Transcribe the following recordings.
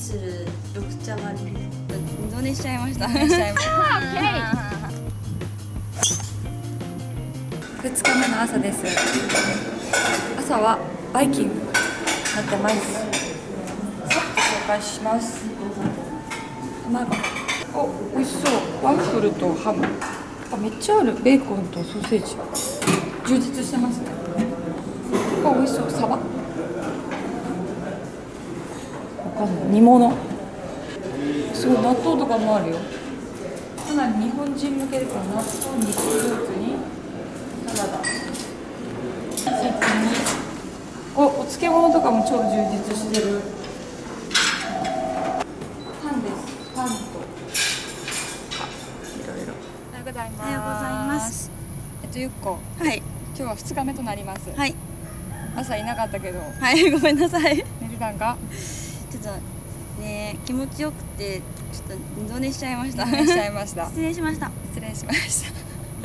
する緑茶割り。 二度寝しちゃいました。 2日目の朝です。朝はバイキングになってます。さっと紹介します。卵、お、美味しそう。ワッフルとハム、あ、めっちゃある。ベーコンとソーセージ、充実してますね。あ、美味しそう。サバ、わかんない。煮物、すごい。納豆とかもあるよ。かなり日本人向けで、この納豆にフルーツにサラダ、お漬物とかも超充実してる。パンです。パンといろいろ。おはようございます。 おはようございます。 ゆっこ、 はい。 今日は2日目となります。 はい。 朝いなかったけど、 はい、ごめんなさい。 寝てたんか？ ちょっとね、気持ちよくてちょっと二度寝しちゃいました。 寝しちゃいました。 失礼しました。 失礼しました。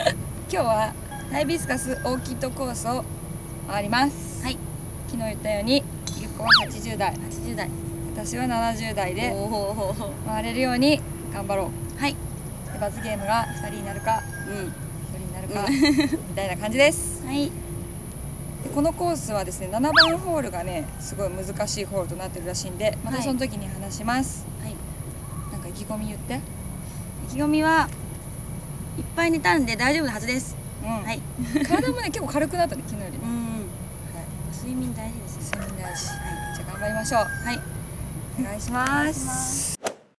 今日はハイビスカスオーキッドコースを回ります。はい。昨日言ったように、ゆっこは80代、 80代、 私は70代でお回れるように頑張ろう。 はい。 で、罰ゲームが2人になるかうん。 1人になるかみたいな感じです。 はい。 で、このコースはですね、7番ホールがね、すごい難しいホールとなってるらしいんで、またその時に話します。 はい。 なんか意気込み言って。 意気込みはいっぱい寝たんで大丈夫なはずです。 うん。 はい。 体もね、結構軽くなったね、昨日よりね。 うん。 はい。 睡眠大事ですよ。 睡眠大事。はい。じゃあ頑張りましょう。 はい。 お願いします。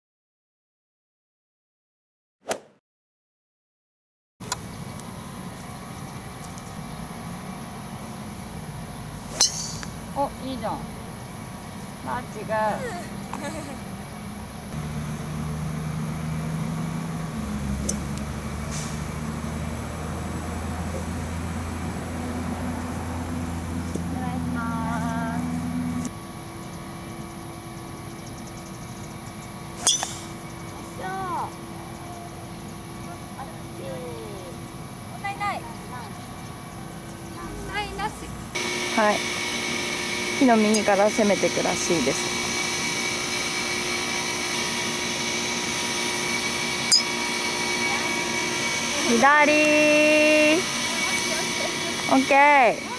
お、いいじゃん。マッチが。お願いします。問題ない。問題なし。はい。木の右から攻めていくらしいです。左。オッケー。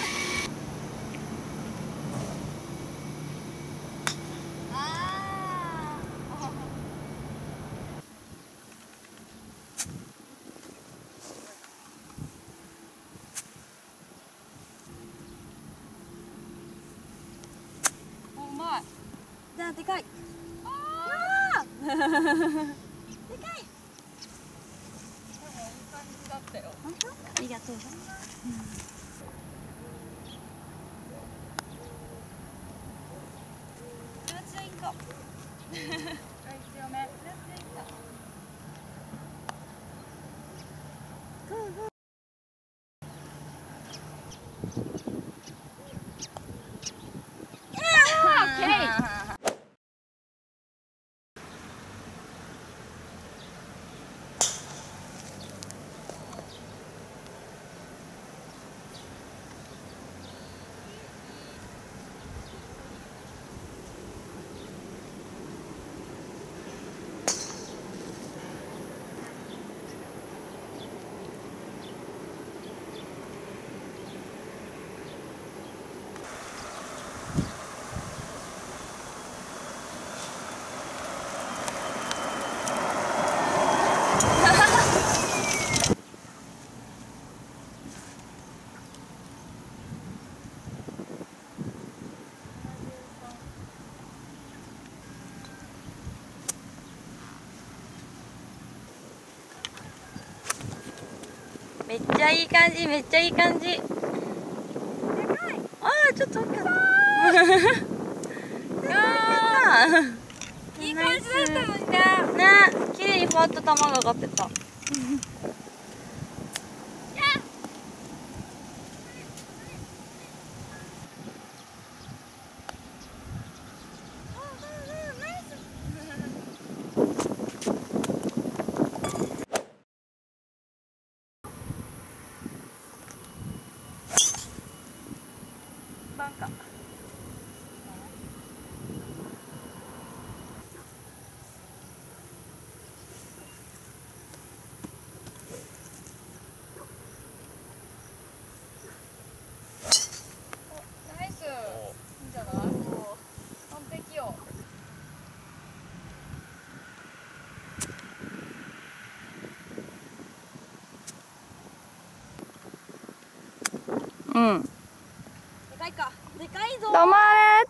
じゃあでかい。 あー。 でかい。 でもいい感じだったよ。 本当？ありがとう。 強め。 めっちゃいい感じ、めっちゃいい感じ。でかい。ああ、ちょっと大きかった。 いい感じだったのにね。 ね、綺麗にふわっと玉が上がってた。 バンカ。 うん。 でかいか。でかいぞ。 止ま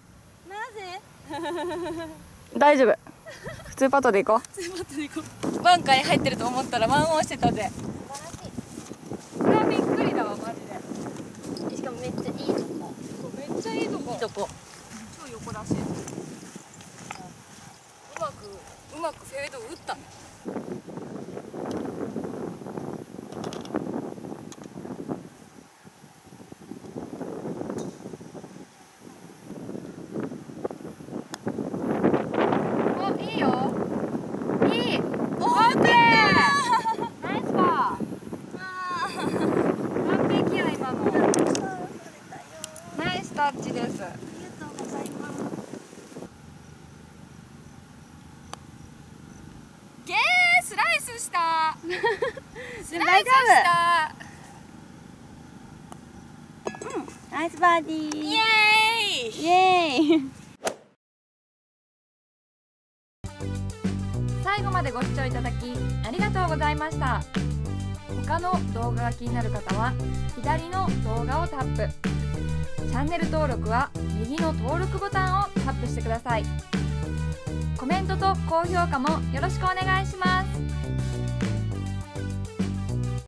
なぜ？ れ。大丈夫。普通パットで行こ普通パットで行こう。 う。バンカーに入ってると思ったらワンオンしてたぜ。 素晴らしい。 これはびっくりだわマジで。 しかもめっちゃいいとこ。 めっちゃいいとこ。 いいとこ。 超横だし。うまくフェード打ったね。お、いいよ。いい。オッケー。ナイスパー。完璧や今の。ナイスタッチです。 ありがとうございます。 スライスした。スライスし大丈た。 ナイスバーディー。 イエーイ。 イエーイ。 最後までご視聴いただきありがとうございました。他の動画が気になる方は左の動画をタップ、チャンネル登録は右の登録ボタンをタップしてください。コメントと高評価もよろしくお願いします。